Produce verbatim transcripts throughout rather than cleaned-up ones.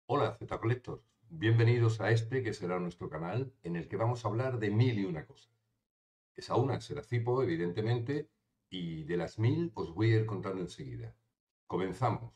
Hola Z Collectors, bienvenidos a este que será nuestro canal en el que vamos a hablar de mil y una cosas. Esa una será Zipo, evidentemente, y de las mil os voy a ir contando enseguida. Comenzamos.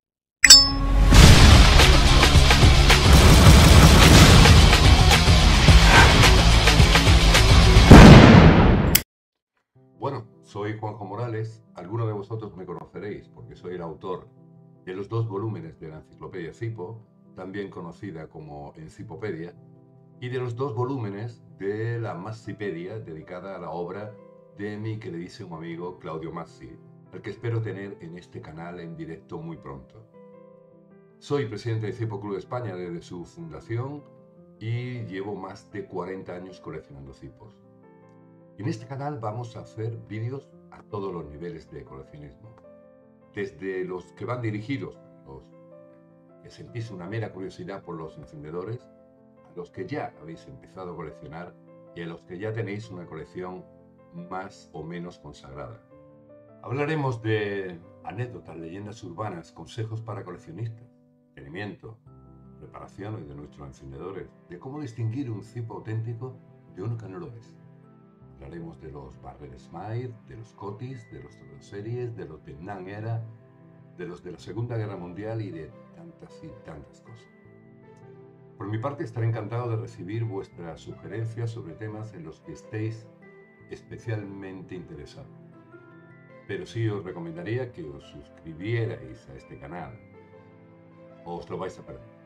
Bueno, soy Juanjo Morales, algunos de vosotros me conoceréis porque soy el autor de los dos volúmenes de la enciclopedia Zipo, también conocida como Encipopedia, y de los dos volúmenes de la Massipedia dedicada a la obra de mi queridísimo amigo Claudio Massi, al que espero tener en este canal en directo muy pronto. Soy presidente de Zipo Club España desde su fundación y llevo más de cuarenta años coleccionando Zipos. En este canal vamos a hacer vídeos a todos los niveles de coleccionismo, desde los que van dirigidos a los que sentís una mera curiosidad por los encendedores, a los que ya habéis empezado a coleccionar y a los que ya tenéis una colección más o menos consagrada. Hablaremos de anécdotas, leyendas urbanas, consejos para coleccionistas, mantenimiento, reparaciones de nuestros encendedores, de cómo distinguir un Zipo auténtico de uno que no lo es. Hablaremos de los Barrel Smythe, de los Cotis, de los Todo Series, de los Vietnam Era, de los de la Segunda Guerra Mundial y de tantas y tantas cosas. Por mi parte, estaré encantado de recibir vuestras sugerencias sobre temas en los que estéis especialmente interesados. Pero sí os recomendaría que os suscribierais a este canal, o os lo vais a perder.